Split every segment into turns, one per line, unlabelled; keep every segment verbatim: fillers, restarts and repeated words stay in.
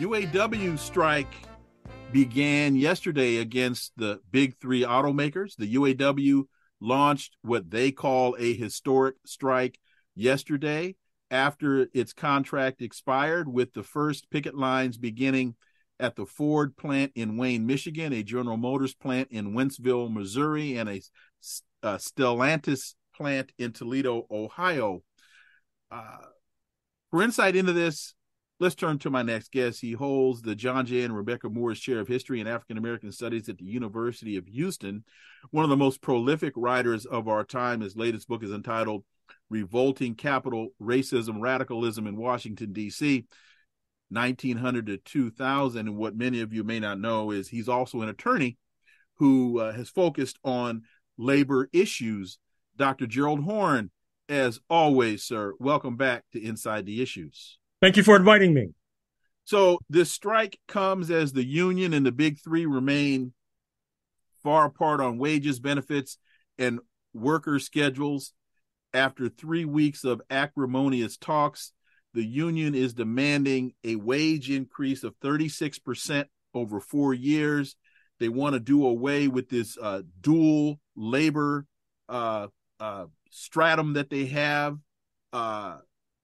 U A W strike began yesterday against the big three automakers. The U A W launched what they call a historic strike yesterday after its contract expired, with the first picket lines beginning at the Ford plant in Wayne, Michigan, a General Motors plant in Wentzville, Missouri, and a, a Stellantis plant in Toledo, Ohio. Uh, for insight into this, let's turn to my next guest. He holds the John J. and Rebecca Moores Chair of History and African American Studies at the University of Houston, one of the most prolific writers of our time. His latest book is entitled Revolting Capital, Racism, Radicalism in Washington, D C, nineteen hundred to two thousand. And what many of you may not know is he's also an attorney who uh, has focused on labor issues. Doctor Gerald Horne, as always, sir, welcome back to Inside the Issues.
Thank you for inviting me.
So this strike comes as the union and the big three remain far apart on wages, benefits, and worker schedules. After three weeks of acrimonious talks, the union is demanding a wage increase of thirty-six percent over four years. They want to do away with this uh, dual labor uh, uh, stratum that they have. Uh,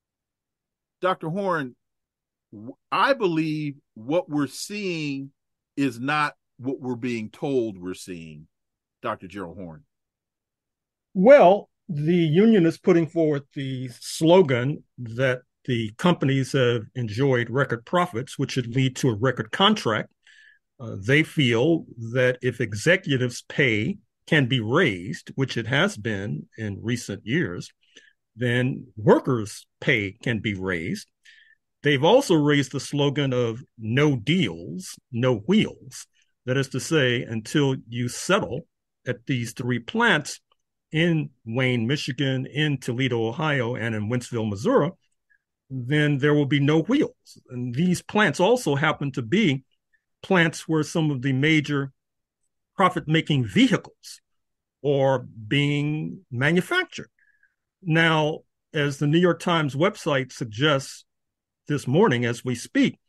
Doctor Horne, I believe what we're seeing is not what we're being told we're seeing, Doctor Gerald Horne.
Well, the union is putting forward the slogan that the companies have enjoyed record profits, which should lead to a record contract. Uh, they feel that if executives' pay can be raised, which it has been in recent years, then workers' pay can be raised. They've also raised the slogan of no deals, no wheels. That is to say, until you settle at these three plants in Wayne, Michigan, in Toledo, Ohio, and in Wentzville, Missouri, then there will be no wheels. And these plants also happen to be plants where some of the major profit-making vehicles are being manufactured. Now, as the New York Times website suggests this morning as we speak,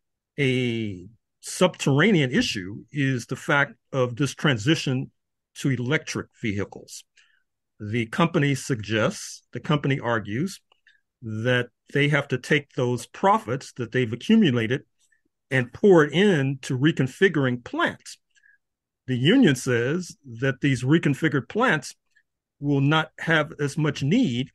a subterranean issue is the fact of this transition to electric vehicles. The company suggests, the company argues, that they have to take those profits that they've accumulated and pour it into reconfiguring plants. The union says that these reconfigured plants will not have as much need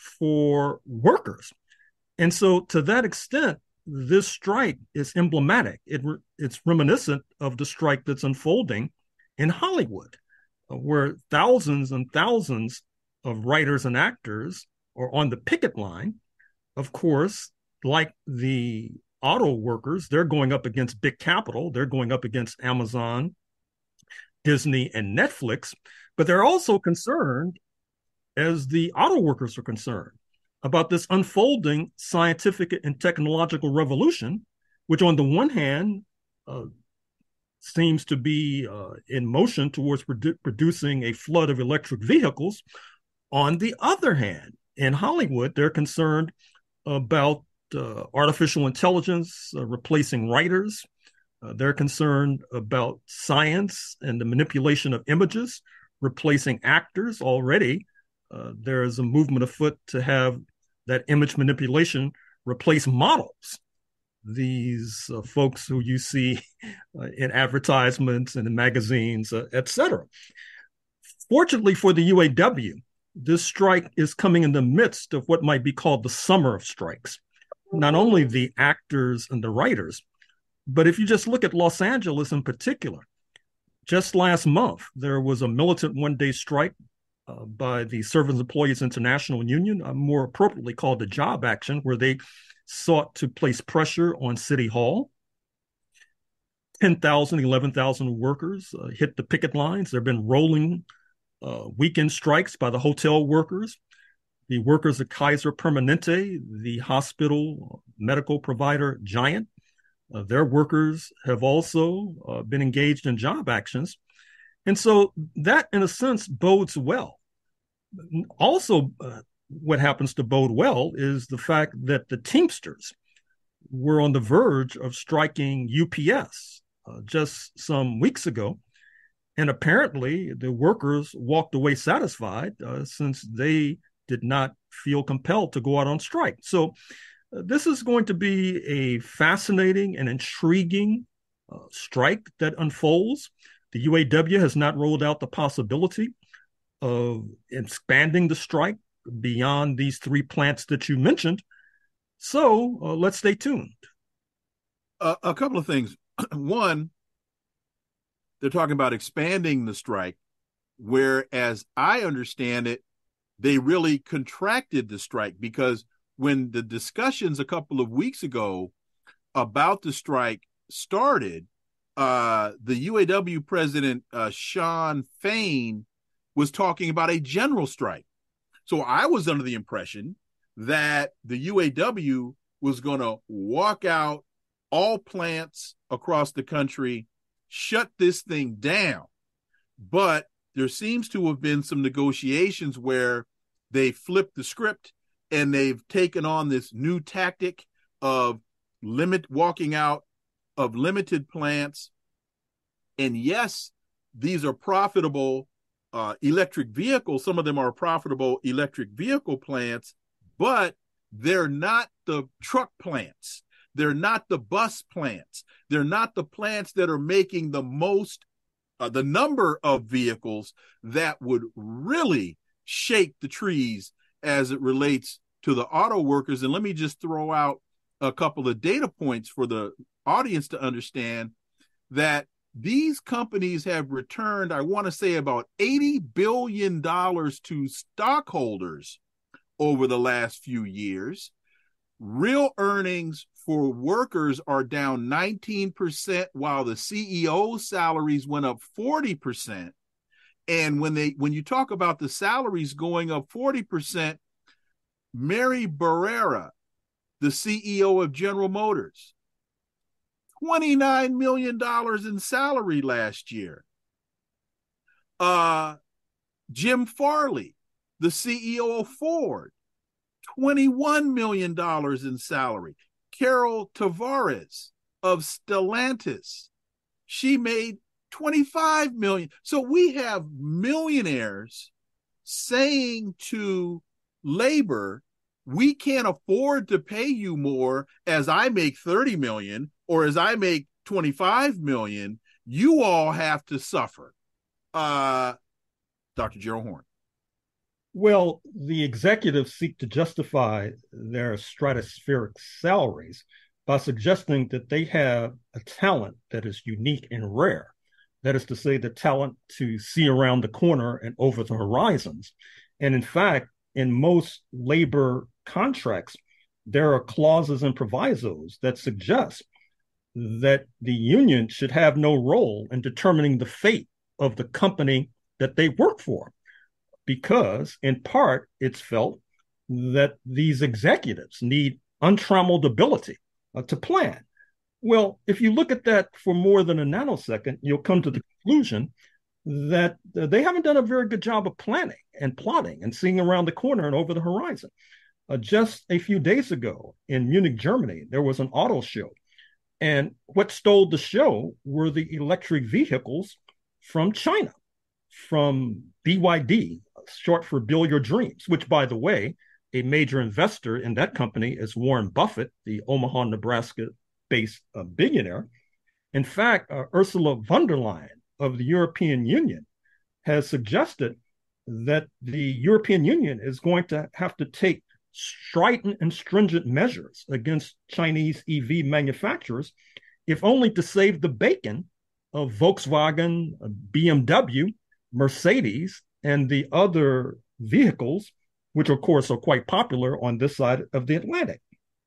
for workers. And so to that extent, this strike is emblematic. It, it's reminiscent of the strike that's unfolding in Hollywood, where thousands and thousands of writers and actors are on the picket line. Of course, like the auto workers, they're going up against big capital. They're going up against Amazon, Disney, and Netflix, but they're also concerned, as the auto workers are concerned, about this unfolding scientific and technological revolution, which on the one hand uh, seems to be uh, in motion towards produ- producing a flood of electric vehicles. On the other hand, in Hollywood, they're concerned about uh, artificial intelligence uh, replacing writers. Uh, they're concerned about science and the manipulation of images replacing actors. Already, uh, there is a movement afoot to have that image manipulation replace models. These uh, folks who you see uh, in advertisements and in magazines, uh, et cetera. Fortunately for the U A W, this strike is coming in the midst of what might be called the summer of strikes. Not only the actors and the writers, but if you just look at Los Angeles in particular, just last month, there was a militant one-day strike uh, by the Servants Employees International Union, uh, more appropriately called the Job Action, where they sought to place pressure on City Hall. ten thousand, eleven thousand workers uh, hit the picket lines. There have been rolling uh, weekend strikes by the hotel workers, the workers at Kaiser Permanente, the hospital medical provider giant. Uh, their workers have also uh, been engaged in job actions. And so that, in a sense, bodes well. Also, uh, what happens to bode well is the fact that the Teamsters, were on the verge of striking U P S uh, just some weeks ago. And apparently, the workers walked away satisfied uh, since they did not feel compelled to go out on strike. So, uh, this is going to be a fascinating and intriguing uh, strike that unfolds. The U A W has not ruled out the possibility of expanding the strike beyond these three plants that you mentioned. So uh, let's stay tuned.
Uh, a couple of things. One, they're talking about expanding the strike, whereas I understand it, they really contracted the strike, because when the discussions a couple of weeks ago about the strike started, uh, the U A W president, uh, Sean Fain, was talking about a general strike. So I was under the impression that the U A W was going to walk out all plants across the country, shut this thing down. But there seems to have been some negotiations where they flipped the script and they've taken on this new tactic of limit walking out of limited plants. And yes, these are profitable uh, electric vehicles. Some of them are profitable electric vehicle plants, but they're not the truck plants. They're not the bus plants. They're not the plants that are making the most, uh, the number of vehicles that would really shake the trees as it relates to the auto workers. And let me just throw out a couple of data points for the audience to understand that these companies have returned, I want to say, about eighty billion dollars to stockholders over the last few years. Real earnings for workers are down nineteen percent, while the C E O salaries went up forty percent. And when they when you talk about the salaries going up forty percent, Mary Barrera, the C E O of General Motors, twenty-nine million dollars in salary last year. Uh, Jim Farley, the C E O of Ford, twenty-one million dollars in salary. Carol Tavares of Stellantis, she made twenty-five million dollars. So we have millionaires saying to labor, we can't afford to pay you more as I make thirty million dollars or as I make twenty-five million dollars. You all have to suffer. Uh, Doctor Gerald Horne.
Well, the executives seek to justify their stratospheric salaries by suggesting that they have a talent that is unique and rare. That is to say, the talent to see around the corner and over the horizons. And in fact, in most labor contracts, there are clauses and provisos that suggest that the union should have no role in determining the fate of the company that they work for, because in part it's felt that these executives need untrammeled ability uh, to plan. Well, if you look at that for more than a nanosecond, you'll come to the conclusion that uh, they haven't done a very good job of planning and plotting and seeing around the corner and over the horizon. Uh, just a few days ago in Munich, Germany, there was an auto show. And what stole the show were the electric vehicles from China, from B Y D, short for Build Your Dreams, which, by the way, a major investor in that company is Warren Buffett, the Omaha, Nebraska-based uh, billionaire. In fact, uh, Ursula von der Leyen of the European Union has suggested that the European Union is going to have to take strident and stringent measures against Chinese E V manufacturers, if only to save the bacon of Volkswagen, B M W, Mercedes, and the other vehicles, which of course are quite popular on this side of the Atlantic.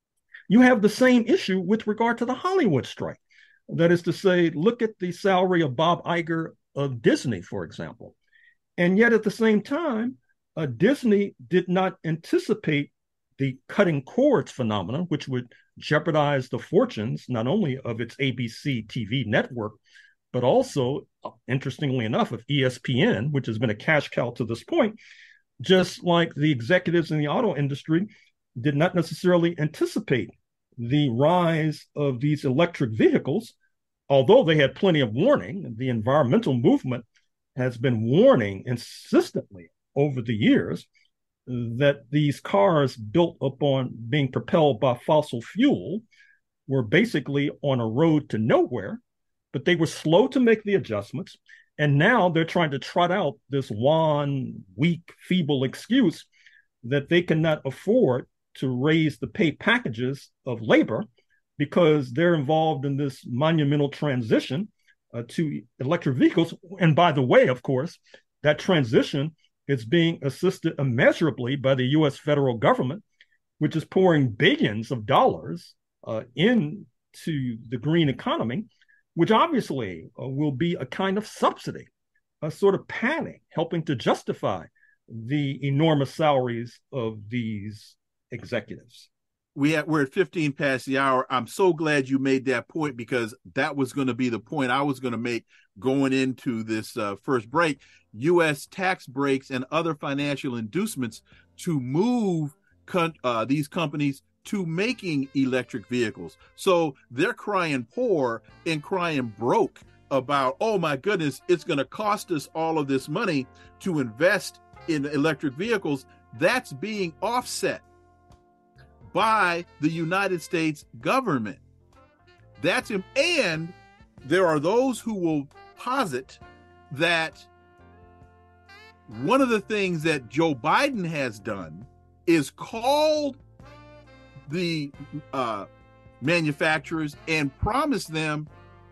You have the same issue with regard to the Hollywood strike. That is to say, look at the salary of Bob Iger of Disney, for example. And yet at the same time, uh, Disney did not anticipate the cutting cords phenomenon, which would jeopardize the fortunes not only of its A B C T V network, but also, interestingly enough, of E S P N, which has been a cash cow to this point, just like the executives in the auto industry did not necessarily anticipate the rise of these electric vehicles, although they had plenty of warning, the environmental movement has been warning insistently over the years that these cars built upon being propelled by fossil fuel were basically on a road to nowhere, but they were slow to make the adjustments. And now they're trying to trot out this wan, weak, feeble excuse that they cannot afford to raise the pay packages of labor because they're involved in this monumental transition uh, to electric vehicles. And by the way, of course, that transition is being assisted immeasurably by the U S federal government, which is pouring billions of dollars uh, into the green economy, which obviously uh, will be a kind of subsidy, a sort of padding, helping to justify the enormous salaries of these executives.
We have, we're at fifteen past the hour. I'm so glad you made that point, because that was going to be the point I was going to make going into this uh, first break. U S tax breaks and other financial inducements to move con- uh, these companies to making electric vehicles. So they're crying poor and crying broke about, oh my goodness, it's going to cost us all of this money to invest in electric vehicles. That's being offset by the United States government. That's him. And there are those who will posit that one of the things that Joe Biden has done is called the uh, manufacturers and promised them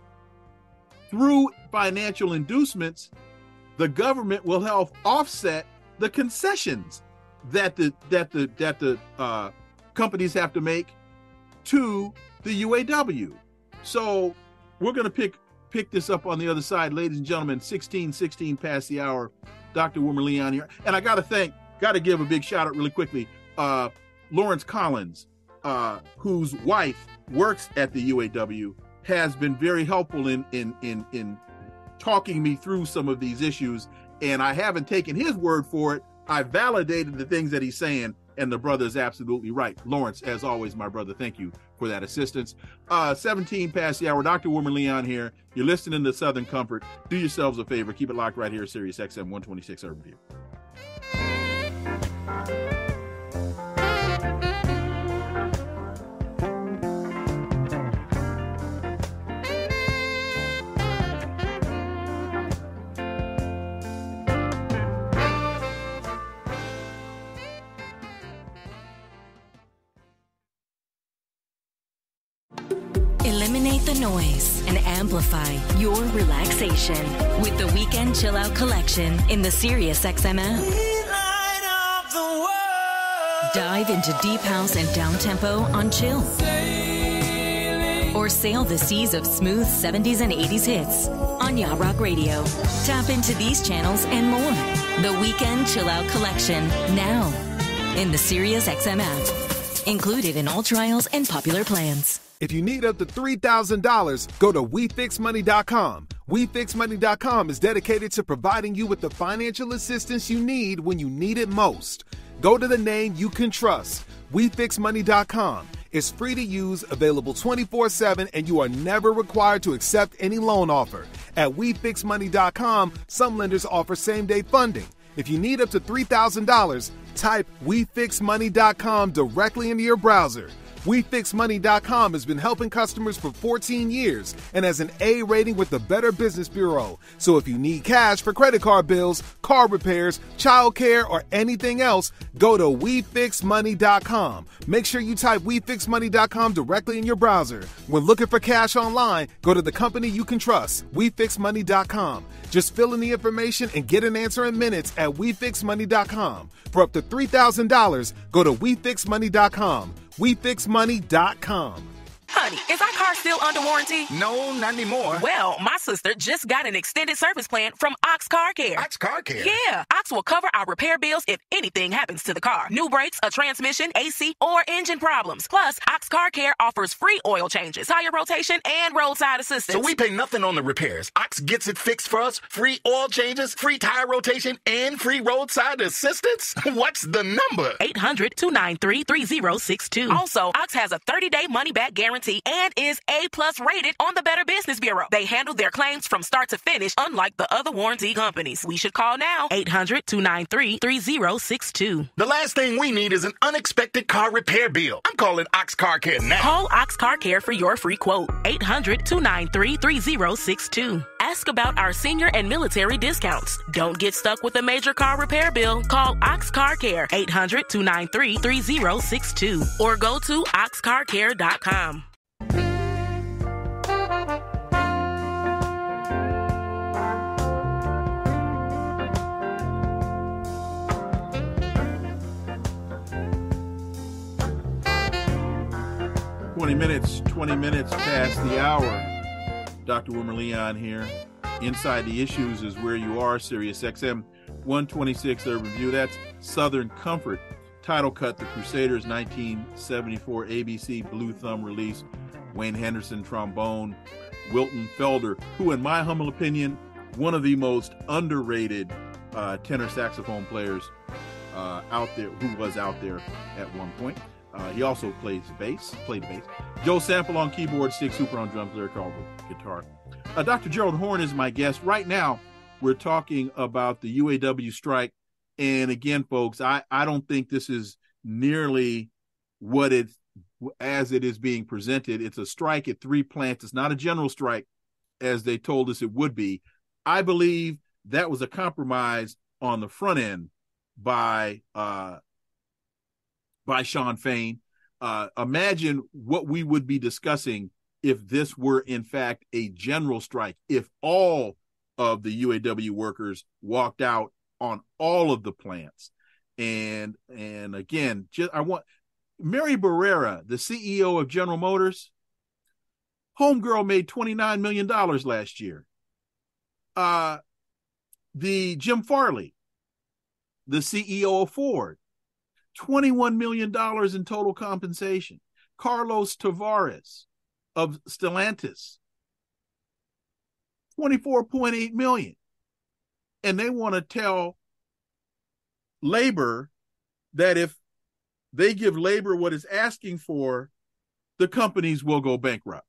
through financial inducements, the government will help offset the concessions that the that the that the uh, companies have to make to the U A W. So we're going to pick pick this up on the other side, ladies and gentlemen. sixteen sixteen past the hour. Doctor Wilmer Leon here, and I got to thank, got to give a big shout out really quickly. Uh, Lawrence Collins, uh, whose wife works at the U A W, has been very helpful in in in in talking me through some of these issues, and I haven't taken his word for it. I validated the things that he's saying, and the brother is absolutely right. Lawrence, as always, my brother, thank you for that assistance. Uh, seventeen past the hour. Doctor Wilmer Leon here. You're listening to Southern Comfort. Do yourselves a favor. Keep it locked right here, Sirius X M one twenty-six Urban View.
Eliminate the noise and amplify your relaxation with the Weekend Chill Out Collection in the Sirius X M app. Dive into deep house and down-tempo on Chill. Or sail the seas of smooth seventies and eighties hits on Yacht Rock Radio. Tap into these channels and more. The Weekend Chill Out Collection, now in the Sirius X M app. Included in all trials and popular plans.
If you need up to three thousand dollars, go to we fix money dot com. we fix money dot com is dedicated to providing you with the financial assistance you need when you need it most. Go to the name you can trust, we fix money dot com. It's free to use, available twenty-four seven, and you are never required to accept any loan offer. At we fix money dot com, some lenders offer same-day funding. If you need up to three thousand dollars, type we fix money dot com directly into your browser. we fix money dot com has been helping customers for fourteen years and has an A rating with the Better Business Bureau. So if you need cash for credit card bills, car repairs, child care, or anything else, go to we fix money dot com. Make sure you type we fix money dot com directly in your browser. When looking for cash online, go to the company you can trust, we fix money dot com. Just fill in the information and get an answer in minutes at we fix money dot com. For up to three thousand dollars, go to we fix money dot com. we fix money dot com.
Honey, is our car still under warranty?
No, not anymore.
Well, my sister just got an extended service plan from Ox Car Care.
Ox Car Care?
Yeah, Ox will cover our repair bills if anything happens to the car. New brakes, a transmission, A C, or engine problems. Plus, Ox Car Care offers free oil changes, tire rotation, and roadside assistance.
So we pay nothing on the repairs. Ox gets it fixed for us, free oil changes, free tire rotation, and free roadside assistance? What's the number?
eight hundred, two nine three, three zero six two. Also, Ox has a thirty-day money-back guarantee and is A-plus rated on the Better Business Bureau. They handle their claims from start to finish, unlike the other warranty companies. We should call now. eight hundred, two nine three, three zero six two.
The last thing we need is an unexpected car repair bill. I'm calling Ox Car Care now.
Call Ox Car Care for your free quote. eight hundred, two nine three, three zero six two. Ask about our senior and military discounts. Don't get stuck with a major car repair bill. Call Ox Car Care, eight hundred, two nine three, three zero six two, or go to ox car care dot com.
twenty minutes, twenty minutes past the hour. Doctor Wilmer Leon here. Inside the Issues is where you are. Sirius X M one twenty-six Urban View. That's Southern Comfort. Title cut, The Crusaders, nineteen seventy-four A B C Blue Thumb release. Wayne Henderson, trombone. Wilton Felder, who in my humble opinion, one of the most underrated uh, tenor saxophone players uh, out there, who was out there at one point. Uh, he also plays bass, played bass. Joe Sample on keyboard, Stig Super on drums, Larry Carver guitar. Uh, Doctor Gerald Horne is my guest. Right now, we're talking about the U A W strike. And again, folks, I, I don't think this is nearly what it, as it is being presented. It's a strike at three plants. It's not a general strike, as they told us it would be. I believe that was a compromise on the front end by uh, by Sean Fain. Uh, imagine what we would be discussing if this were, in fact, a general strike, if all of the U A W workers walked out on all of the plants. And and again, just I want Mary Barrera, the C E O of General Motors, homegirl made twenty-nine million dollars last year. Uh, the Jim Farley, the C E O of Ford, twenty-one million dollars in total compensation. Carlos Tavares of Stellantis, twenty-four point eight million dollars. And they want to tell labor that if they give labor what it's asking for, the companies will go bankrupt.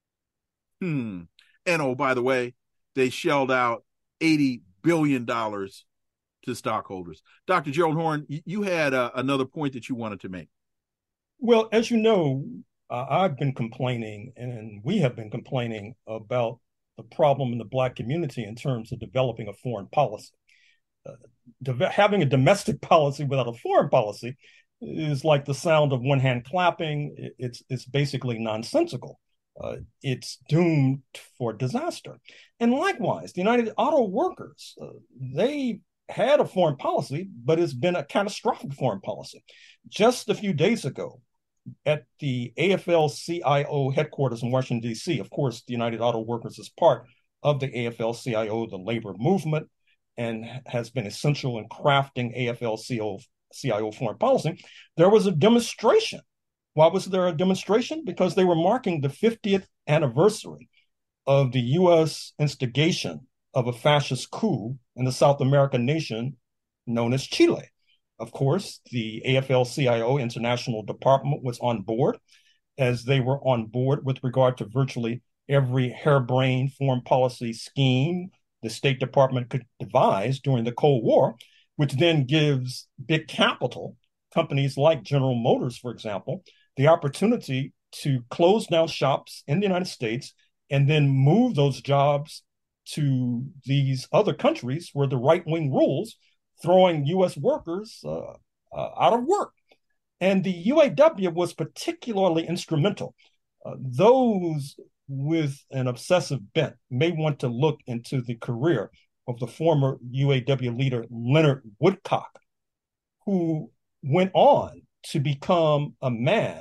Hmm. And oh, by the way, they shelled out eighty billion dollars to stockholders. Doctor Gerald Horne, you had uh, another point that you wanted to make.
Well, as you know, uh, I've been complaining, and we have been complaining about the problem in the Black community in terms of developing a foreign policy. Uh, de- having a domestic policy without a foreign policy is like the sound of one hand clapping. It's it's basically nonsensical. Uh, it's doomed for disaster. And likewise, the United Auto Workers, uh, they had a foreign policy, but it's been a catastrophic foreign policy. Just a few days ago, at the A F L C I O headquarters in Washington, D C, of course, the United Auto Workers is part of the A F L C I O, the labor movement, and has been essential in crafting A F L C I O foreign policy. There was a demonstration. Why was there a demonstration? Because they were marking the fiftieth anniversary of the U S instigation of a fascist coup in the South American nation known as Chile. Of course, the A F L C I O International Department was on board, as they were on board with regard to virtually every harebrained foreign policy scheme the State Department could devise during the Cold War, which then gives big capital, companies like General Motors, for example, the opportunity to close down shops in the United States and then move those jobs to these other countries where the right-wing rules, throwing U S workers uh, uh, out of work. And the U A W was particularly instrumental. Uh, those with an obsessive bent may want to look into the career of the former U A W leader, Leonard Woodcock, who went on to become a man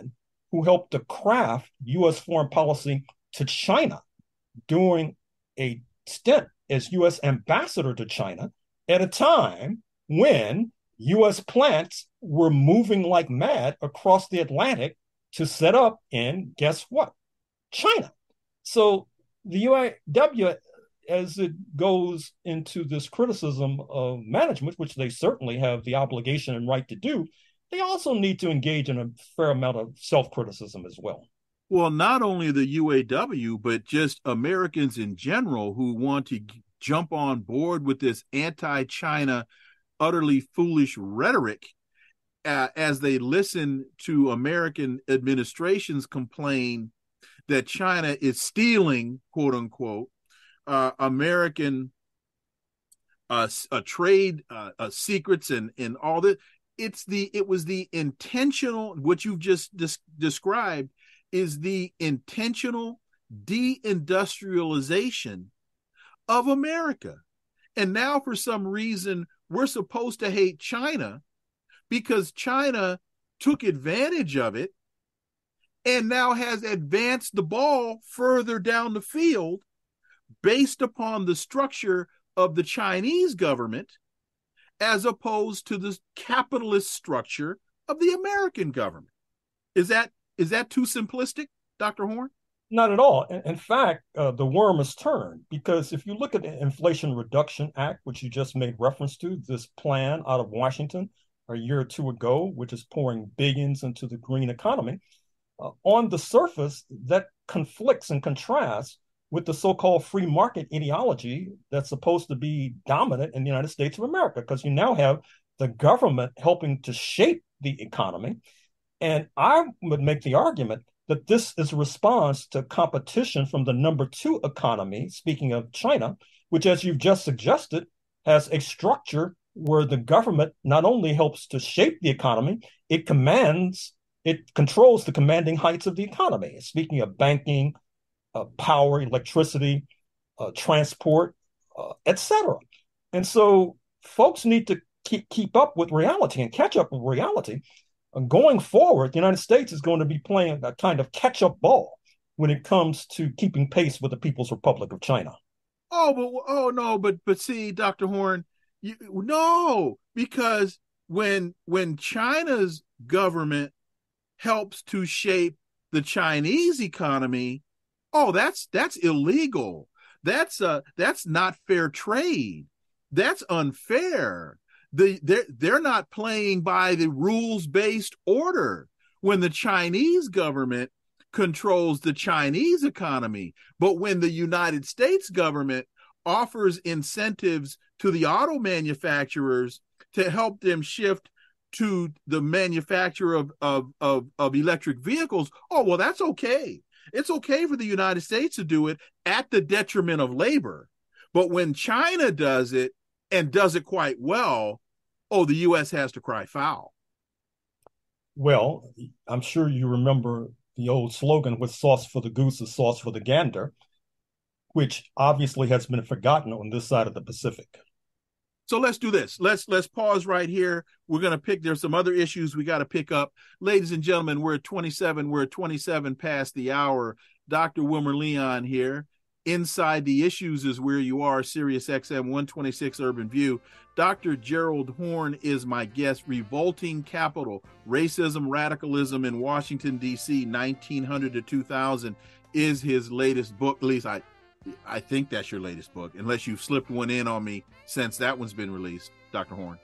who helped to craft U S foreign policy to China during a stint as U S ambassador to China at a time when U S plants were moving like mad across the Atlantic to set up in, guess what? China. So the U A W, as it goes into this criticism of management, which they certainly have the obligation and right to do, they also need to engage in a fair amount of self-criticism as well.
Well, not only the U A W, but just Americans in general who want to jump on board with this anti-China, utterly foolish rhetoric uh, as they listen to American administrations complain that China is stealing, quote unquote, uh, American uh, uh, trade uh, uh, secrets and, and all that. It's the, it was the intentional, what you've just des- described is the intentional deindustrialization of America. And now for some reason, we're supposed to hate China because China took advantage of it and now has advanced the ball further down the field based upon the structure of the Chinese government as opposed to the capitalist structure of the American government. Is that is that too simplistic, Doctor Horne?
Not at all. In, in fact, uh, the worm has turned, because if you look at the Inflation Reduction Act, which you just made reference to, this plan out of Washington a year or two ago, which is pouring billions into the green economy, uh, on the surface, that conflicts and contrasts with the so-called free market ideology that's supposed to be dominant in the United States of America, because you now have the government helping to shape the economy. And I would make the argument that this is a response to competition from the number two economy, speaking of China, which, as you've just suggested, has a structure where the government not only helps to shape the economy, it commands, it controls the commanding heights of the economy. Speaking of banking, uh, power, electricity, uh, transport, uh, et cetera. And so folks need to keep, keep up with reality and catch up with reality. Going forward, the United States is going to be playing a kind of catch-up ball when it comes to keeping pace with the People's Republic of China.
Oh, but oh no, but but see, Doctor Horne, you, no, because when when China's government helps to shape the Chinese economy, oh, that's that's illegal. That's uh that's not fair trade. That's unfair. The, they're, they're not playing by the rules-based order when the Chinese government controls the Chinese economy. But when the United States government offers incentives to the auto manufacturers to help them shift to the manufacture of, of, of, of electric vehicles, oh, well, that's okay. It's okay for the United States to do it at the detriment of labor. But when China does it, and does it quite well, oh, the U S has to cry foul.
Well, I'm sure you remember the old slogan, "What's sauce for the goose is sauce for the gander," which obviously has been forgotten on this side of the Pacific.
So let's do this. Let's let's pause right here. We're going to pick, there's some other issues we got to pick up. Ladies and gentlemen, we're at twenty-seven. We're at twenty-seven past the hour. Doctor Wilmer Leon here. Inside the Issues is where you are, Sirius X M one twenty-six Urban View. Doctor Gerald Horne is my guest. Revolting Capital, Racism, Radicalism in Washington, D C, nineteen hundred to two thousand is his latest book. At least I, I think that's your latest book, unless you've slipped one in on me since that one's been released, Doctor Horne.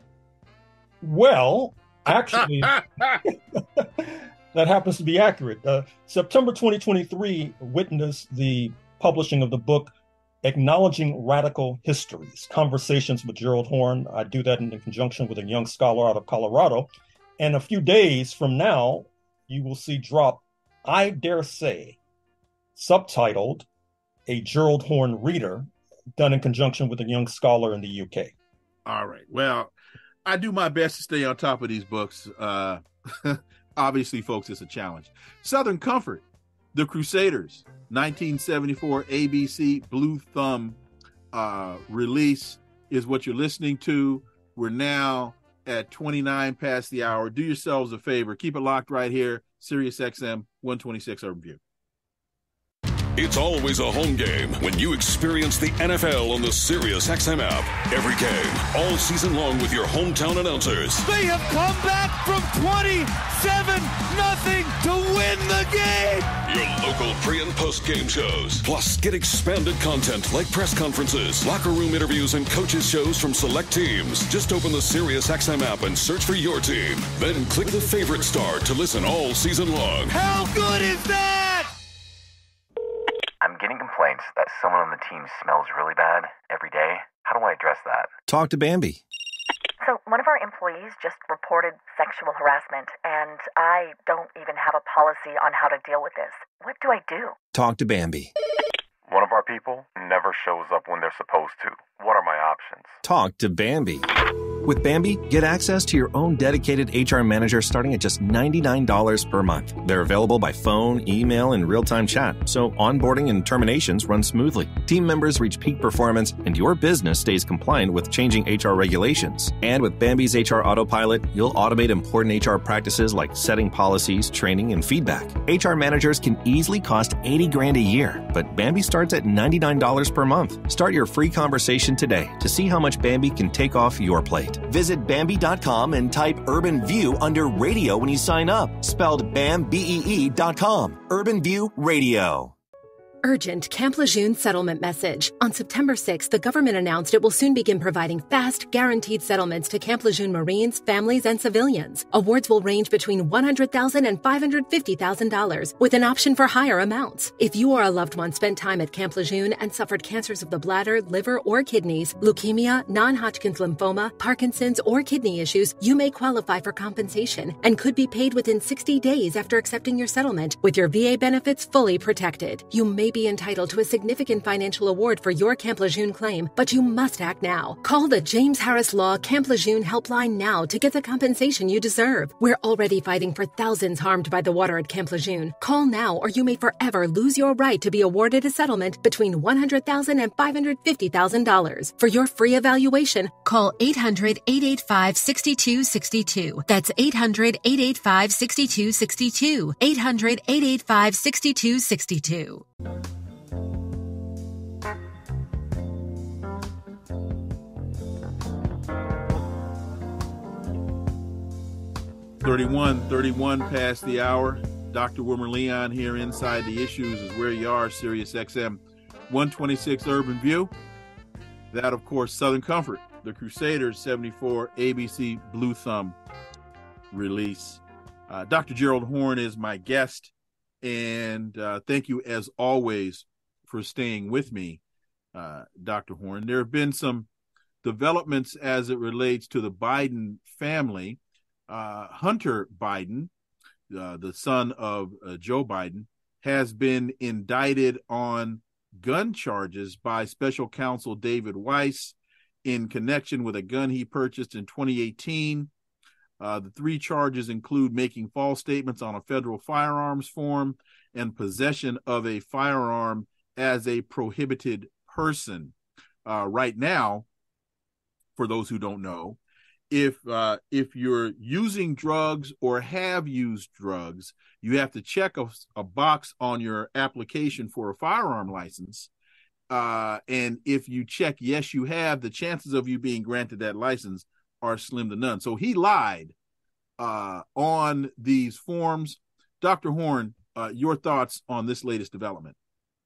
Well, actually, that happens to be accurate. Uh, September twenty twenty-three witnessed the publishing of the book, Acknowledging Radical Histories, Conversations with Gerald Horne. I do that in conjunction with a young scholar out of Colorado. And a few days from now, you will see drop, I Dare Say, subtitled A Gerald Horne Reader, done in conjunction with a young scholar in the U K.
All right. Well, I do my best to stay on top of these books. Uh, obviously, folks, it's a challenge. Southern Comfort, The Crusaders, nineteen seventy-four A B C Blue Thumb uh, release is what you're listening to. We're now at twenty-nine past the hour. Do yourselves a favor. Keep it locked right here. Sirius X M one twenty-six Urban View.
It's always a home game when you experience the N F L on the Sirius X M app. Every game, all season long with your hometown announcers.
They have come back from twenty-seven nothing to win the game.
Your local pre- and post-game shows. Plus, get expanded content like press conferences, locker room interviews, and coaches' shows from select teams. Just open the Sirius X M app and search for your team. Then click the favorite star to listen all season long.
How good is that?
I'm getting complaints that someone on the team smells really bad every day. How do I address that?
Talk to Bambi.
So one of our employees just reported sexual harassment, and I don't even have a policy on how to deal with this. What do I do?
Talk to Bambi.
One of our people never shows up when they're supposed to. What are my options?
Talk to Bambi. With Bambi, get access to your own dedicated H R manager starting at just ninety-nine dollars per month. They're available by phone, email, and real-time chat, so onboarding and terminations run smoothly. Team members reach peak performance, and your business stays compliant with changing H R regulations. And with Bambi's H R Autopilot, you'll automate important H R practices like setting policies, training, and feedback. H R managers can easily cost eighty grand a year, but Bambi starts at ninety-nine dollars per month. Start your free conversation today to see how much Bambi can take off your plate. Visit Bambi dot com and type Urban View under radio when you sign up. Spelled B A M B E E dot com. Urban View Radio.
Urgent Camp Lejeune settlement message. On September sixth, the government announced it will soon begin providing fast, guaranteed settlements to Camp Lejeune Marines, families, and civilians. Awards will range between one hundred thousand dollars and five hundred fifty thousand dollars, with an option for higher amounts. If you or a loved one spent time at Camp Lejeune and suffered cancers of the bladder, liver, or kidneys, leukemia, non-Hodgkin's lymphoma, Parkinson's, or kidney issues, you may qualify for compensation and could be paid within sixty days after accepting your settlement, with your V A benefits fully protected. You may be entitled to a significant financial award for your Camp Lejeune claim, but you must act now. Call the James Harris Law Camp Lejeune helpline now to get the compensation you deserve. We're already fighting for thousands harmed by the water at Camp Lejeune. Call now or you may forever lose your right to be awarded a settlement between one hundred thousand dollars and five hundred fifty thousand dollars. For your free evaluation, call eight hundred, eight eight five, six two six two. That's eight hundred, eight eight five, six two six two. eight hundred, eight eight five, six two six two.
thirty-one, thirty-one past the hour. Doctor Wilmer Leon here inside the issues is where you are, Sirius X M one twenty-six Urban View. That, of course, Southern Comfort, the Crusaders seventy-four A B C Blue Thumb release. Uh, Doctor Gerald Horne is my guest, and uh, thank you, as always, for staying with me, uh, Doctor Horne. There have been some developments as it relates to the Biden family. Uh, Hunter Biden, uh, the son of uh, Joe Biden, has been indicted on gun charges by special counsel David Weiss in connection with a gun he purchased in twenty eighteen. Uh, the three charges include making false statements on a federal firearms form and possession of a firearm as a prohibited person. Uh, right now, for those who don't know, if uh, if you're using drugs or have used drugs, you have to check a, a box on your application for a firearm license. Uh, and if you check yes, you have, the chances of you being granted that license are slim to none. So he lied uh, on these forms. Doctor Horne, uh, your thoughts on this latest development?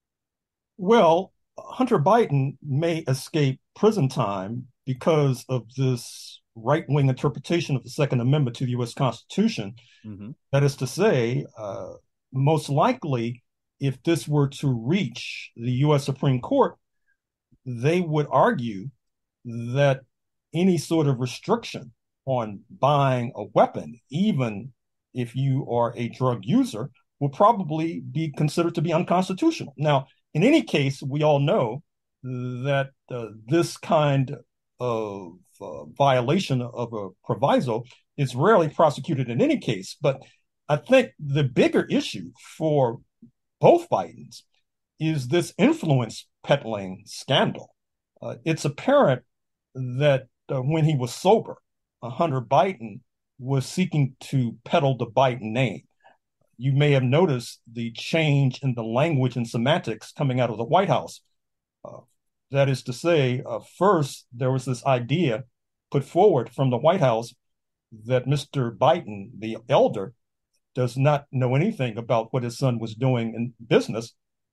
Well, Hunter Biden may escape prison time because of this right-wing interpretation of the Second Amendment to the U S Constitution. Mm-hmm. That is to say, uh, most likely, if this were to reach the U S Supreme Court, they would argue that any sort of restriction on buying a weapon, even if you are a drug user, will probably be considered to be unconstitutional. Now, in any case, we all know that uh, this kind of uh, violation of a proviso is rarely prosecuted in any case. But I think the bigger issue for both Bidens is this influence peddling scandal. Uh, it's apparent that uh, when he was sober, uh, Hunter Biden was seeking to peddle the Biden name. you may have noticed the change in the language and semantics coming out of the White House. Uh, that is to say, uh, first, there was this idea put forward from the White House that Mister Biden, the elder, does not know anything about what his son was doing in business.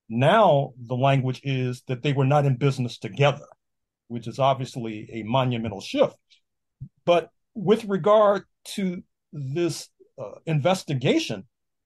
Now the language is that they were not in business together, which is obviously a monumental shift. But with regard to this uh, investigation,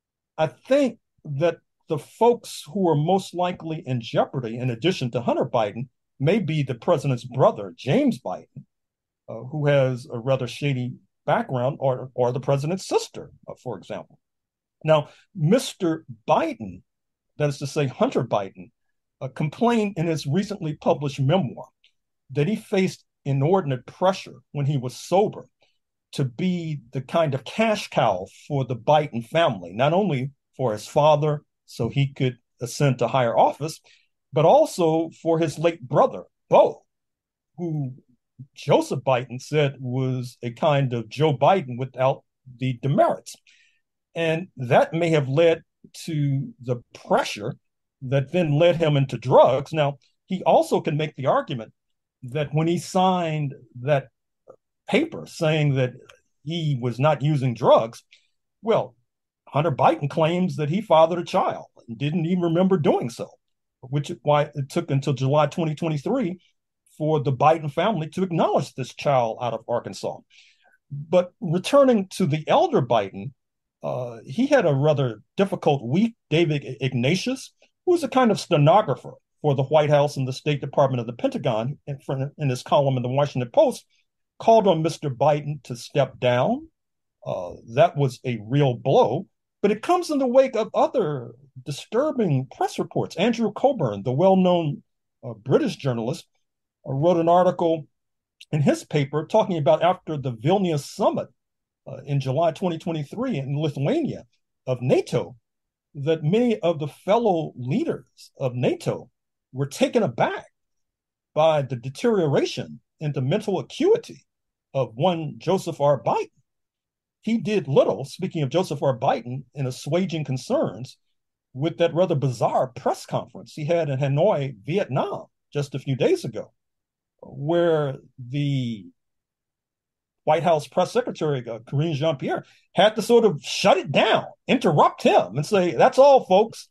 I think that the folks who are most likely in jeopardy, in addition to Hunter Biden, may be the president's brother, James Biden, uh, who has a rather shady background, or, or the president's sister, uh, for example. Now, Mister Biden, that is to say Hunter Biden, uh, complained in his recently published memoir that he faced inordinate pressure when he was sober to be the kind of cash cow for the Biden family, not only for his father so he could ascend to higher office, but also for his late brother, Beau, who Joseph Biden said was a kind of Joe Biden without the demerits. And that may have led to the pressure that then led him into drugs. Now, he also can make the argument that when he signed that paper saying that he was not using drugs, well, Hunter Biden claims that he fathered a child and didn't even remember doing so, which is why it took until July twenty twenty-three for the Biden family to acknowledge this child out of Arkansas. But returning to the elder Biden, uh, he had a rather difficult week. David Ignatius, who was a kind of stenographer for the White House and the State Department of the Pentagon, in, front, in his column in the Washington Post, called on Mister Biden to step down. Uh, that was a real blow, but it comes in the wake of other disturbing press reports. Andrew Coburn, the well-known uh, British journalist, uh, wrote an article in his paper talking about after the Vilnius summit uh, in July twenty twenty-three in Lithuania of NATO, that many of the fellow leaders of NATO were taken aback by the deterioration in the mental acuity of one Joseph R. Biden. He did little, speaking of Joseph R. Biden, in assuaging concerns with that rather bizarre press conference he had in Hanoi, Vietnam, just a few days ago, where the White House press secretary, uh, Karine Jean-Pierre, had to sort of shut it down, interrupt him, and say, "That's all, folks."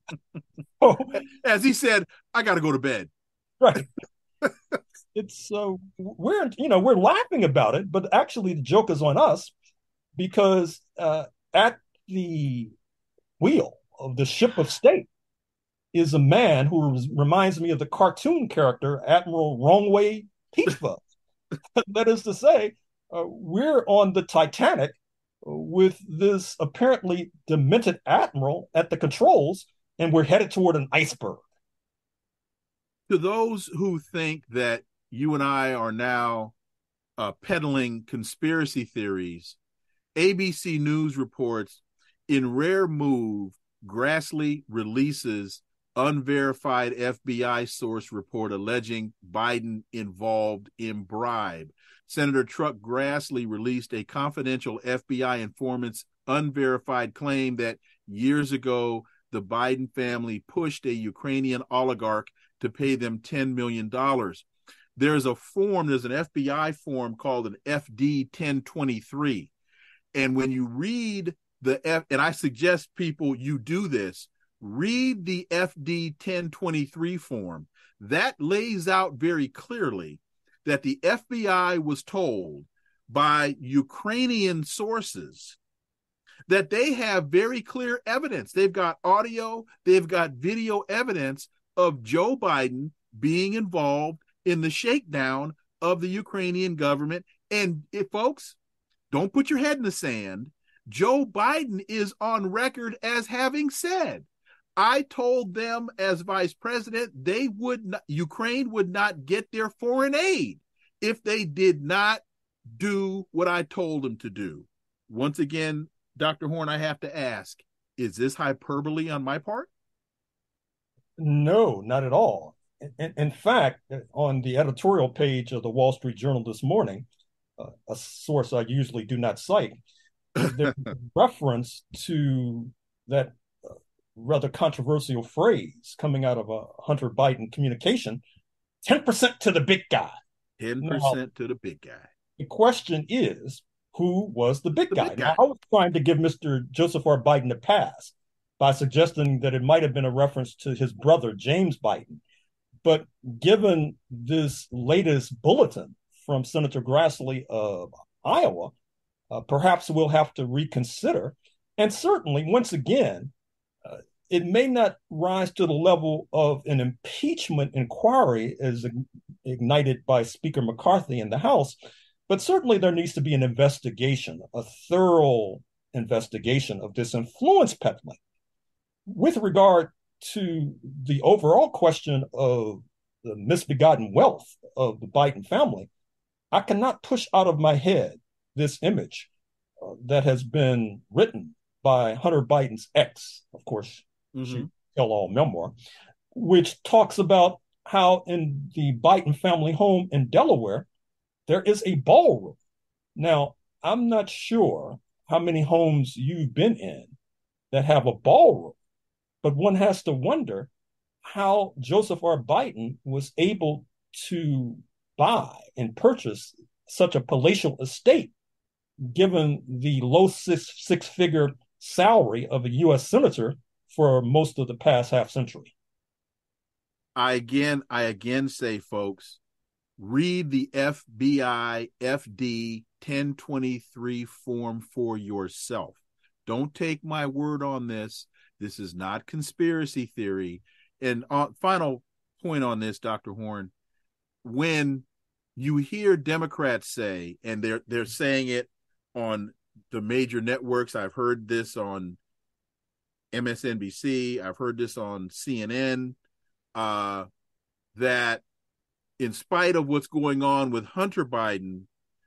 As he said, "I got to go to bed."
Right. It's so uh, we're you know we're laughing about it, but actually the joke is on us, because uh, at the wheel of the ship of state is a man who reminds me of the cartoon character Admiral Wrongway Peachfuzz. That is to say, uh, we're on the Titanic with this apparently demented admiral at the controls, and we're headed toward an iceberg.
To those who think that you and I are now uh, peddling conspiracy theories, A B C News reports, in rare move, Grassley releases unverified F B I source report alleging Biden involved in bribe. Senator Chuck Grassley released a confidential F B I informant's unverified claim that years ago, the Biden family pushed a Ukrainian oligarch to pay them ten million dollars. There's a form, there's an F B I form called an F D ten twenty-three. And when you read the F, and I suggest people you do this, read the F D ten twenty-three form. That lays out very clearly that the F B I was told by Ukrainian sources that they have very clear evidence. They've got audio, they've got video evidence of Joe Biden being involved in the shakedown of the Ukrainian government. And if folks, don't put your head in the sand. Joe Biden is on record as having said, I told them as vice president, they would not, Ukraine would not get their foreign aid if they did not do what I told them to do. Once again, Doctor Horne, I have to ask, is this hyperbole on my part?
No, not at all. In, in fact, on the editorial page of the Wall Street Journal this morning, uh, a source I usually do not cite, there's reference to that uh, rather controversial phrase coming out of a Hunter Biden communication, ten percent to the big guy.
ten percent now, to the big guy.
The question is, who was the big
the
guy?
Big guy.
Now, I was trying to give Mister Joseph R. Biden a pass by suggesting that it might have been a reference to his brother, James Biden. But given this latest bulletin from Senator Grassley of Iowa, uh, perhaps we'll have to reconsider. And certainly, once again, uh, it may not rise to the level of an impeachment inquiry as ignited by Speaker McCarthy in the House, but certainly there needs to be an investigation, a thorough investigation of this influence peddling. With regard to the overall question of the misbegotten wealth of the Biden family, I cannot push out of my head this image uh, that has been written by Hunter Biden's ex, of course, mm-hmm. she tell-all memoir, which talks about how in the Biden family home in Delaware, there is a ballroom. Now, I'm not sure how many homes you've been in that have a ballroom, but one has to wonder how Joseph R. Biden was able to buy and purchase such a palatial estate, given the low six, six-figure salary of a U S senator for most of the past half century.
I again, I again say, folks, read the F B I F D ten twenty-three form for yourself. Don't take my word on this. This is not conspiracy theory. And uh, final point on this, Doctor Horne, when you hear Democrats say, and they're they're saying it on the major networks, I've heard this on M S N B C, I've heard this on C N N, uh, that in spite of what's going on with Hunter Biden,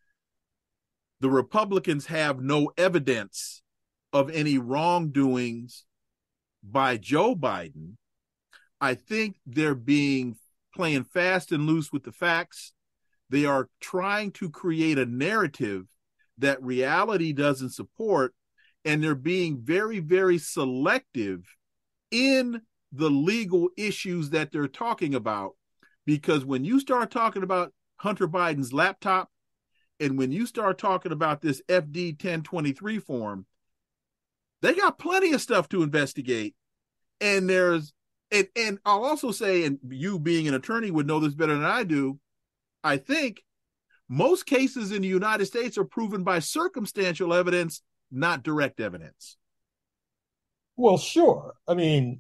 the Republicans have no evidence of any wrongdoings by Joe Biden. I think they're being playing fast and loose with the facts. They are trying to create a narrative that reality doesn't support, and they're being very, very selective in the legal issues that they're talking about. Because when you start talking about Hunter Biden's laptop, and when you start talking about this F D ten twenty-three form, they got plenty of stuff to investigate. And there's, and, and I'll also say, and you being an attorney would know this better than I do, I think most cases in the United States are proven by circumstantial evidence, not direct evidence.
Well, sure. I mean,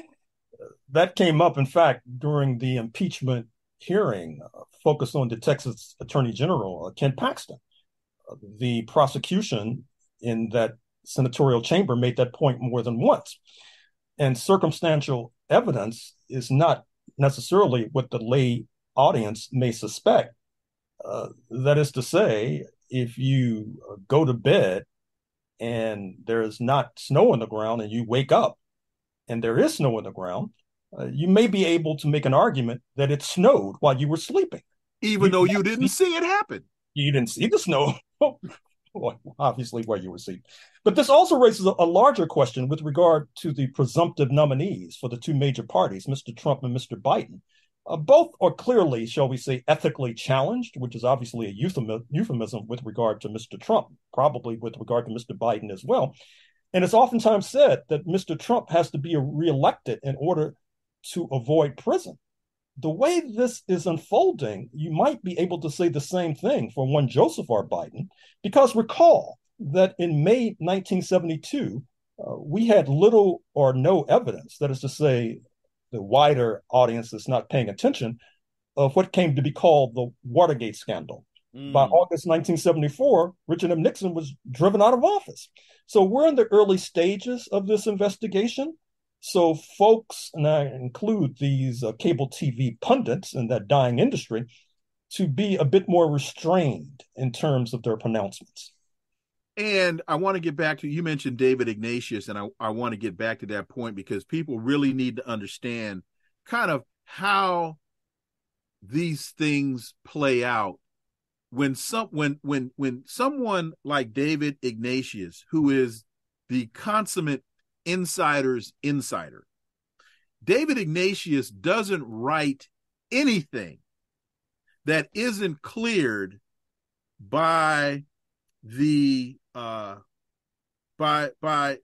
that came up, in fact, during the impeachment hearing uh, focused on the Texas Attorney General, uh, Ken Paxton. Uh, the prosecution in that senatorial chamber made that point more than once. And circumstantial evidence is not necessarily what the lay audience may suspect. Uh, that is to say, if you go to bed and there's not snow on the ground and you wake up and there is snow on the ground, uh, you may be able to make an argument that it snowed while you were sleeping.
Even you, though you didn't see, see it happen.
You didn't see the snow, obviously, while you were asleep. But this also raises a, a larger question with regard to the presumptive nominees for the two major parties, Mister Trump and Mister Biden. Uh, both are clearly, shall we say, ethically challenged, which is obviously a euphemism, euphemism with regard to Mister Trump, probably with regard to Mister Biden as well. And it's oftentimes said that Mister Trump has to be reelected in order to avoid prison. The way this is unfolding, you might be able to say the same thing for one Joseph R. Biden, because recall that in May nineteen seventy-two, uh, we had little or no evidence, that is to say, the wider audience is not paying attention, of what came to be called the Watergate scandal. Mm. By August nineteen seventy-four, Richard M. Nixon was driven out of office. So we're in the early stages of this investigation. So folks, and I include these uh, cable T V pundits in that dying industry, to be a bit more restrained in terms of their pronouncements.
And I want to get back to, you mentioned David Ignatius, and I, I want to get back to that point because people really need to understand kind of how these things play out. When some when when when someone like David Ignatius, who is the consummate insider's insider. David Ignatius doesn't write anything that isn't cleared by the uh, by by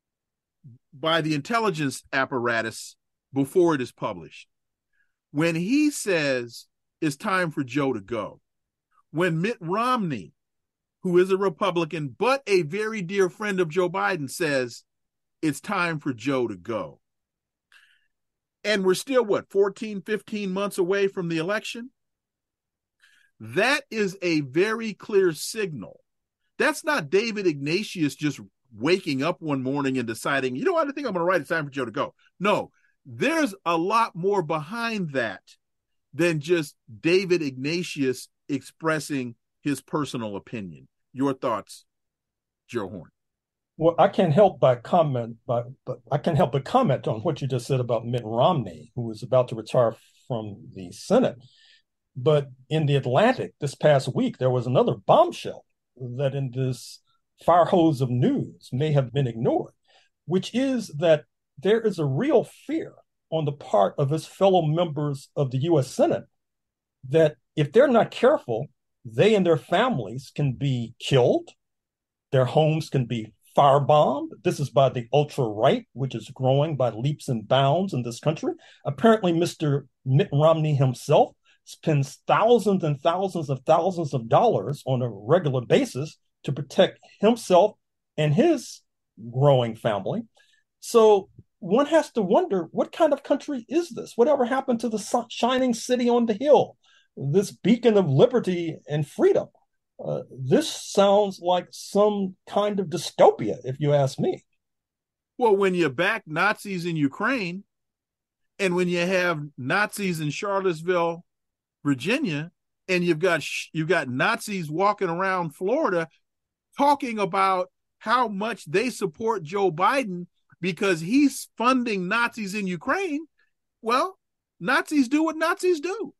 by the intelligence apparatus before it is published. When he says it's time for Joe to go, when Mitt Romney, who is a Republican but a very dear friend of Joe Biden, says it's time for Joe to go, and we're still, what, fourteen, fifteen months away from the election? That is a very clear signal. That's not David Ignatius just waking up one morning and deciding, you know what, I think I'm going to write it's time for Joe to go. No, there's a lot more behind that than just David Ignatius expressing his personal opinion. Your thoughts, Gerald Horne?
Well, I can't help but comment, but, but I can't help but comment on what you just said about Mitt Romney, who is about to retire from the Senate. But in the Atlantic this past week, there was another bombshell that in this fire hose of news may have been ignored, which is that there is a real fear on the part of his fellow members of the U S Senate that if they're not careful, they and their families can be killed, their homes can be firebombed. This is by the ultra-right, which is growing by leaps and bounds in this country. Apparently, Mister Mitt Romney himself spends thousands and thousands of thousands of dollars on a regular basis to protect himself and his growing family. So one has to wonder, what kind of country is this? Whatever happened to the shining city on the hill, this beacon of liberty and freedom? Uh, this sounds like some kind of dystopia, if you ask me.
Well, when you back Nazis in Ukraine, and when you have Nazis in Charlottesville, Virginia, and you've got you've got Nazis walking around Florida talking about how much they support Joe Biden because he's funding Nazis in Ukraine, well, Nazis do what Nazis do.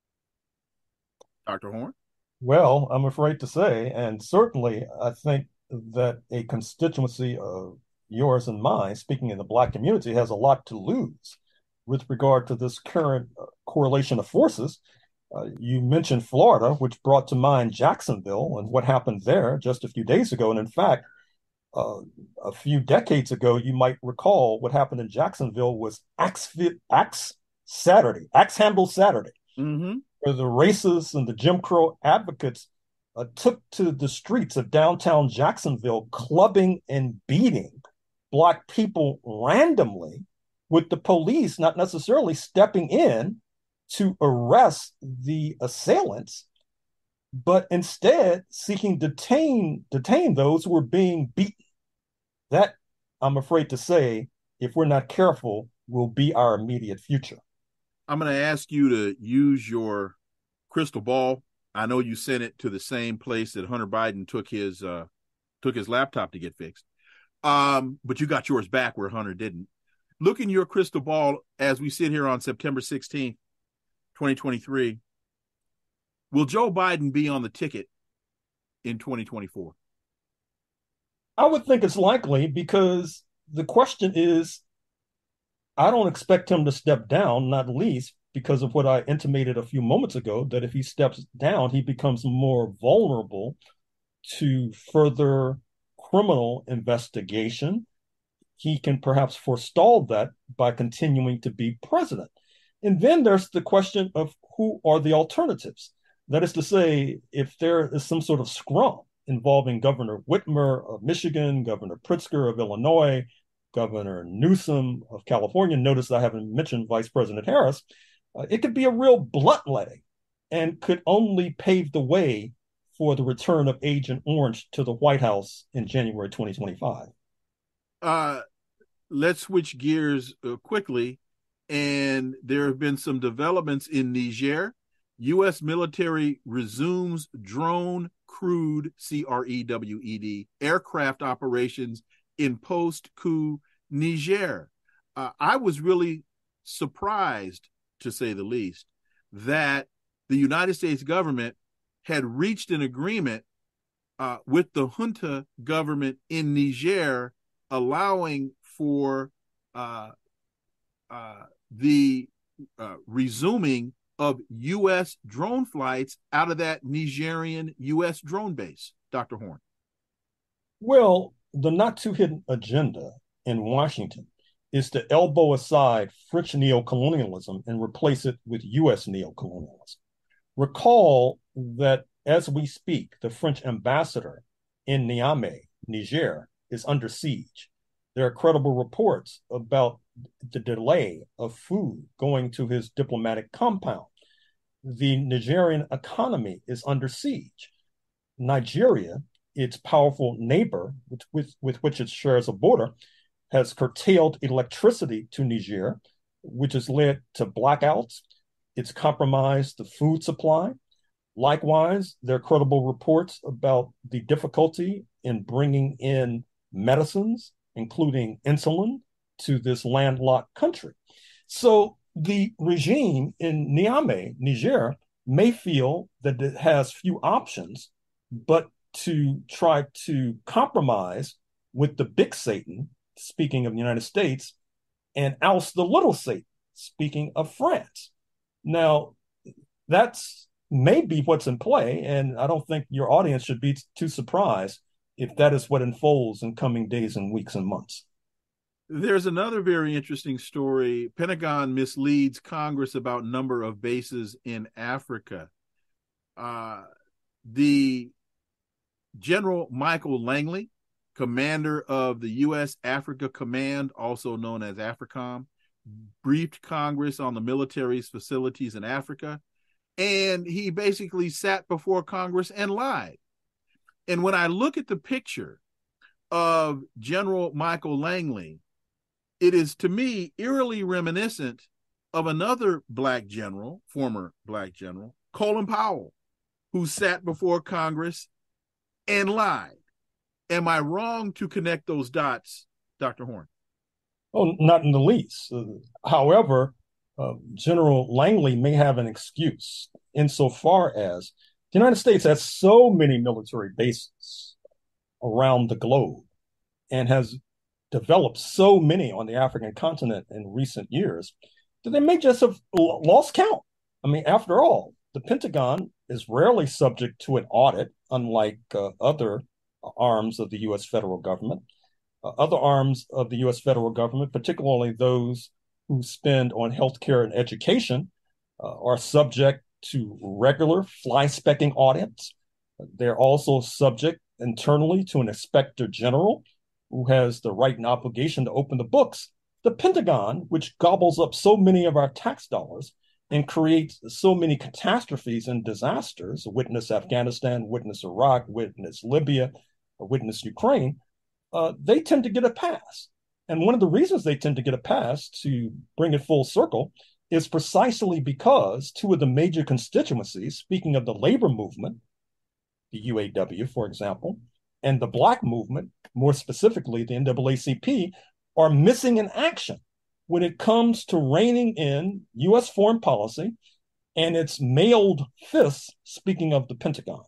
Doctor Horne?
Well, I'm afraid to say, and certainly I think that a constituency of yours and mine, speaking in the Black community, has a lot to lose with regard to this current uh, correlation of forces. Uh, you mentioned Florida, which brought to mind Jacksonville and what happened there just a few days ago. And in fact, uh, a few decades ago, you might recall what happened in Jacksonville was Axe, Axe Saturday, Axe Handle Saturday.
Mm-hmm.
Where the racists and the Jim Crow advocates uh, took to the streets of downtown Jacksonville, clubbing and beating Black people randomly, with the police not necessarily stepping in to arrest the assailants, but instead seeking detain detain those who were being beaten. That, I'm afraid to say, if we're not careful, will be our immediate future.
I'm going to ask you to use your crystal ball. I know you sent it to the same place that Hunter Biden took his uh, took his laptop to get fixed, um, but you got yours back where Hunter didn't. Look in your crystal ball as we sit here on September sixteenth, twenty twenty-three. Will Joe Biden be on the ticket in twenty twenty-four?
I would think it's likely, because the question is, I don't expect him to step down, not least because of what I intimated a few moments ago, that if he steps down, he becomes more vulnerable to further criminal investigation. He can perhaps forestall that by continuing to be president. And then there's the question of who are the alternatives. That is to say, if there is some sort of scrum involving Governor Whitmer of Michigan, Governor Pritzker of Illinois, Governor Newsom of California, notice I haven't mentioned Vice President Harris, uh, it could be a real bloodletting and could only pave the way for the return of Agent Orange to the White House in January twenty twenty-five.
Uh, let's switch gears uh, quickly. And there have been some developments in Niger. U S military resumes drone crewed, C R E W E D, aircraft operations in post-coup Niger. Uh, I was really surprised, to say the least, that the United States government had reached an agreement uh, with the junta government in Niger, allowing for uh, uh, the uh, resuming of U S drone flights out of that Nigerian U S drone base, Doctor Horne?
Well, the not too hidden agenda in Washington is to elbow aside French neocolonialism and replace it with U S neocolonialism. Recall that as we speak, the French ambassador in Niamey, Niger, is under siege. There are credible reports about the delay of food going to his diplomatic compound. The Nigerian economy is under siege. Nigeria, its powerful neighbor with, with, with which it shares a border, has curtailed electricity to Niger, which has led to blackouts. It's compromised the food supply. Likewise, there are credible reports about the difficulty in bringing in medicines, including insulin, to this landlocked country. So the regime in Niamey, Niger, may feel that it has few options but to try to compromise with the big Satan, speaking of the United States, and oust the little Satan, speaking of France. Now, that's maybe what's in play, and I don't think your audience should be too surprised if that is what unfolds in coming days and weeks and months.
There's another very interesting story. Pentagon misleads Congress about number of bases in Africa. Uh, the General Michael Langley, commander of the U S Africa Command, also known as AFRICOM, briefed Congress on the military's facilities in Africa, and he basically sat before Congress and lied. And when I look at the picture of General Michael Langley, it is to me eerily reminiscent of another black general, former black general, Colin Powell, who sat before Congress and lied. Am I wrong to connect those dots, Doctor Horne?
Oh, not in the least. Uh, however, uh, General Langley may have an excuse insofar as the United States has so many military bases around the globe and has developed so many on the African continent in recent years that they may just have lost count. I mean, after all, the Pentagon is rarely subject to an audit, unlike uh, other arms of the U S federal government. Uh, other arms of the U S federal government, particularly those who spend on healthcare and education, uh, are subject to regular fly-specking audits. They're also subject internally to an inspector general who has the right and obligation to open the books. The Pentagon, which gobbles up so many of our tax dollars and creates so many catastrophes and disasters, witness Afghanistan, witness Iraq, witness Libya, witness Ukraine, uh, they tend to get a pass. And one of the reasons they tend to get a pass, to bring it full circle, is precisely because two of the major constituencies, speaking of the labor movement, the U A W, for example, and the Black movement, more specifically the N double A C P, are missing in action when it comes to reining in U S foreign policy and its mailed fists, speaking of the Pentagon.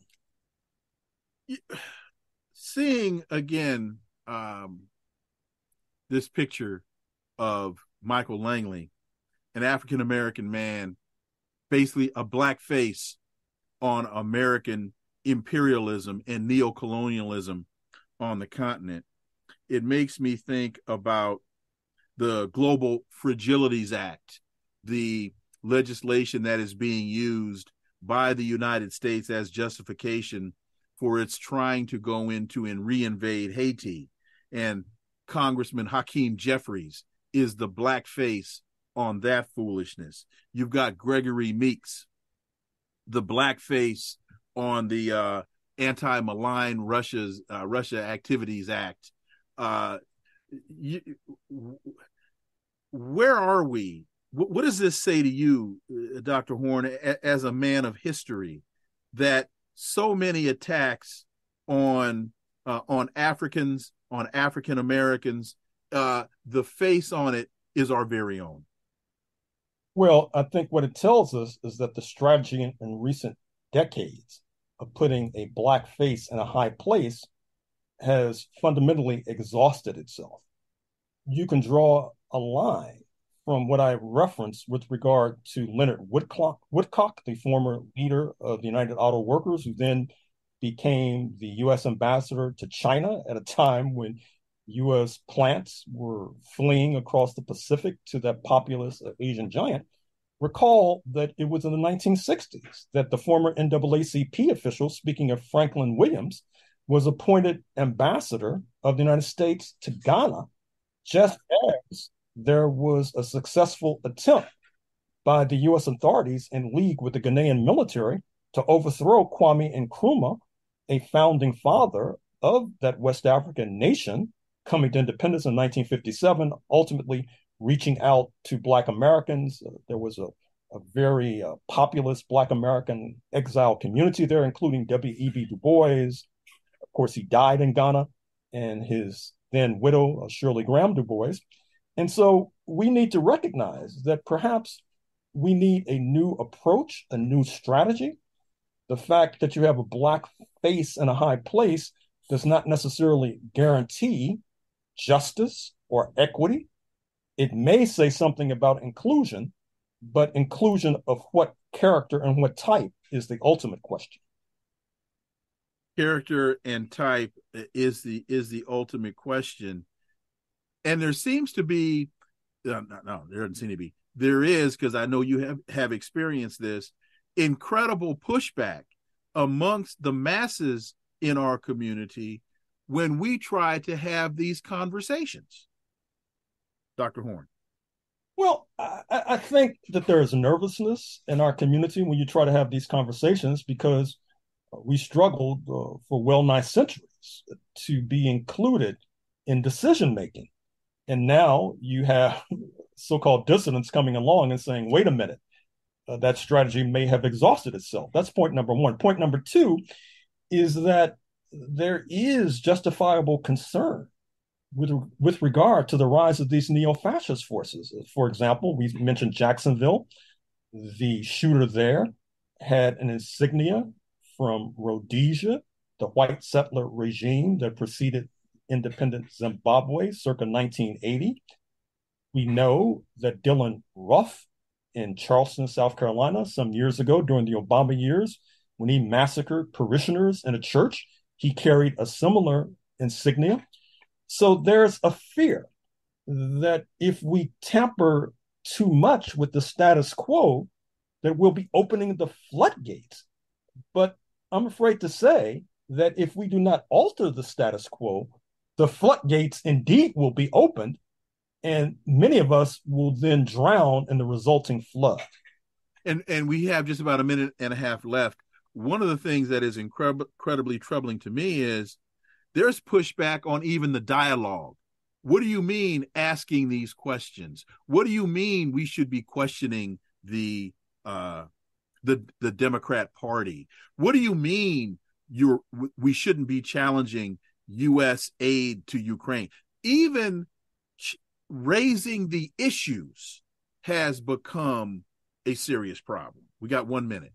Seeing again um, this picture of Michael Langley, an African-American man, basically a black face on American imperialism and neocolonialism on the continent, it makes me think about the Global Fragilities Act, the legislation that is being used by the United States as justification for its trying to go into and reinvade Haiti. And Congressman Hakeem Jeffries is the black face on that foolishness. You've got Gregory Meeks, the black face on the uh, Anti-Malign Russia's uh, Russia Activities Act. Uh, you, where are we? What, what does this say to you, Doctor Horne, a, as a man of history, that so many attacks on uh, on Africans, on African Americans, uh, the face on it is our very own?
Well, I think what it tells us is that the strategy in, in recent decades of putting a black face in a high place has fundamentally exhausted itself. you can draw a line from what I referenced with regard to Leonard Woodcock, Woodcock, the former leader of the United Auto Workers, who then became the U S ambassador to China at a time when U S plants were fleeing across the Pacific to that populous Asian giant. Recall that it was in the nineteen sixties that the former N double A C P official, speaking of Franklin Williams, was appointed ambassador of the United States to Ghana, just as there was a successful attempt by the U S authorities in league with the Ghanaian military to overthrow Kwame Nkrumah, a founding father of that West African nation, coming to independence in nineteen fifty-seven, ultimately reaching out to Black Americans. Uh, there was a, a very uh, populous Black American exile community there, including W E B Du Bois. Of course, he died in Ghana, and his then widow, uh, Shirley Graham Du Bois. And so we need to recognize that perhaps we need a new approach, a new strategy. The fact that you have a Black face in a high place does not necessarily guarantee justice or equity. It may say something about inclusion, but inclusion of what character and what type is the ultimate question.
Character and type is the is the ultimate question. And there seems to be, no, no, no there doesn't seem to be, there is, because I know you have, have experienced this, incredible pushback amongst the masses in our community when we try to have these conversations. Doctor Horne.
Well, I, I think that there is nervousness in our community when you try to have these conversations because we struggled uh, for well nigh centuries to be included in decision making. And now you have so-called dissidents coming along and saying, wait a minute, uh, that strategy may have exhausted itself. That's point number one. Point number two is that there is justifiable concern with, with regard to the rise of these neo-fascist forces. For example, we mentioned Jacksonville. The shooter there had an insignia from Rhodesia, the white settler regime that preceded independent Zimbabwe circa nineteen eighty. We know that Dylan Ruff in Charleston, South Carolina, some years ago during the Obama years, when he massacred parishioners in a church, he carried a similar insignia. So there's a fear that if we tamper too much with the status quo, that we'll be opening the floodgates. But I'm afraid to say that if we do not alter the status quo, the floodgates indeed will be opened, and many of us will then drown in the resulting flood.
And and we have just about a minute and a half left. One of the things that is incredible, incredibly troubling to me is there's pushback on even the dialogue. What do you mean asking these questions? What do you mean we should be questioning the uh, the the Democrat Party? What do you mean you're we shouldn't be challenging U S aid to Ukraine? Even ch- raising the issues has become a serious problem. We got one minute.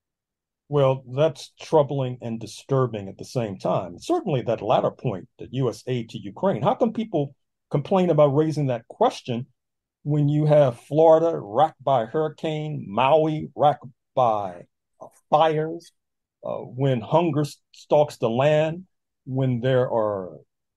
Well, that's troubling and disturbing at the same time. Certainly that latter point, that U S aid to Ukraine. How can people complain about raising that question when you have Florida racked by hurricane, Maui racked by uh, fires, uh, when hunger stalks the land, when there are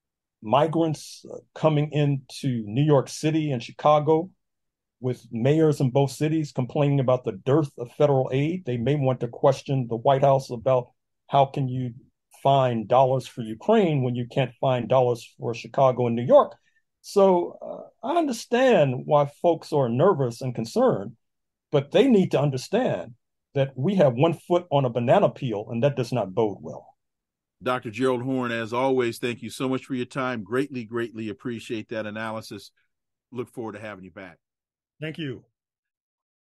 migrants uh, coming into New York City and Chicago with mayors in both cities complaining about the dearth of federal aid? They may want to question the White House about how can you find dollars for Ukraine when you can't find dollars for Chicago and New York. So uh, I understand why folks are nervous and concerned, but they need to understand that we have one foot on a banana peel, and that does not bode well.
Doctor Gerald Horne, as always, thank you so much for your time. Greatly, greatly appreciate that analysis. Look forward to having you back.
Thank you.